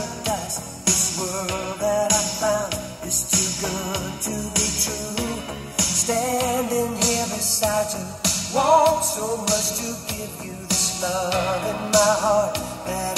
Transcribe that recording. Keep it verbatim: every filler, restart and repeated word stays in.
paradise. This world that I found is too good to be true. Standing here beside you, want so much to give you this love in my heart that